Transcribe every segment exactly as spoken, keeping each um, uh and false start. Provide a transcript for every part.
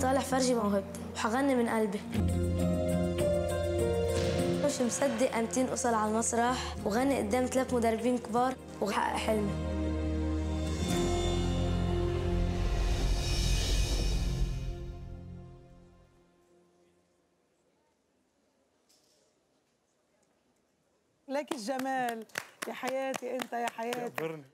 طالع فرجي موهبتي وحغني من قلبي. مش مصدق أمتين أوصل على المسرح وغني قدام ثلاث مدربين كبار وحقق حلمي. لك الجمال يا حياتي، انت يا حياتي. كبرني.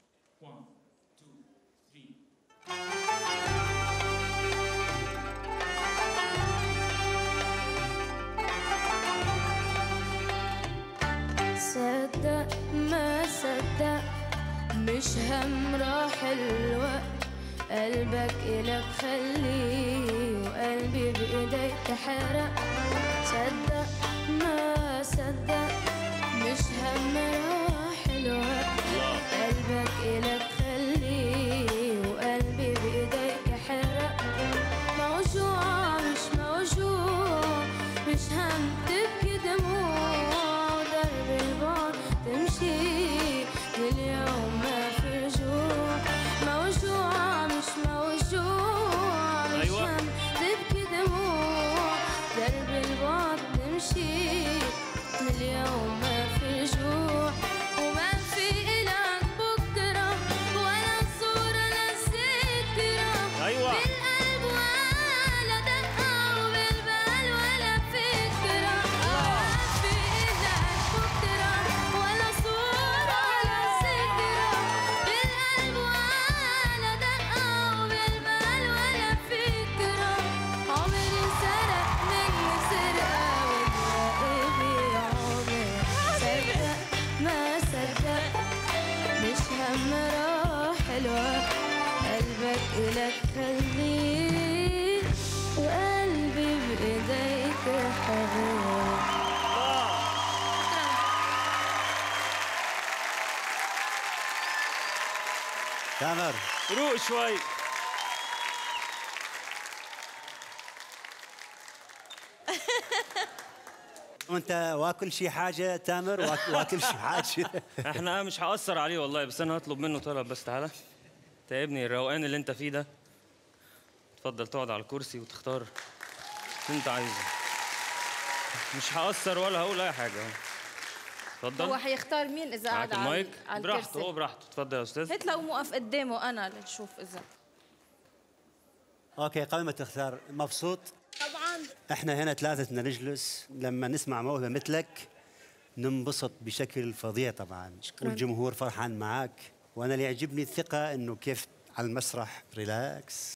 صدق ما صدق مش هم راح الوقت، قلبك إلك خليه وقلبي بإيديك حرق. صدق ما صدق مش هم راح الوقت، قلبك إلك خليه وقلبي بإيديك حرق. موجوع مش موجوع مش هم تبكي دموع، درب البعد تمشي اليوم ما في رجوع. موجوع مش موجوع مش أيوة. هم تبكي دموع، درب البعد تمشي اليوم ما في رجوع. وما في إلك بكرة ولا صورة لا ذكرى. أيوة. بالقلب ولا دقة وبالبال ولا فكرة. ما في إلك بكرة ولا صورة ولا ذكرى. بالقلب ولا دقة وبالبال ولا فكرة. عمري سرق مني سرقة وتلاقي عمري. صدق ما صدق مش هم راح الوقت، قلبك إلك خليه وقلبي بإيديك حرق. تامر روق شوي. وانت واكل شي حاجه تامر؟ واك- واكل شي حاجه؟ احنا مش هأثر عليه والله، بس انا هطلب منه طلب. بس تعالى انت يا ابني، الروقان اللي انت فيه ده، تفضل تقعد على الكرسي وتختار اللي انت عايزه. مش هأثر ولا هقول اي حاجه. اتفضل. هو حيختار مين اذا معاك قاعد على المايك على براحته، الكرسي؟ هو براحته. اتفضل يا استاذ. هات لو موقف قدامه انا لنشوف اذا. اوكي، قبل ما تختار، مبسوط؟ طبعا. احنا هنا ثلاثة بدنا نجلس، لما نسمع موهبة مثلك ننبسط بشكل فظيع طبعا. شكراً. والجمهور فرحان معك، وانا اللي يعجبني الثقة انه كيف على المسرح ريلاكس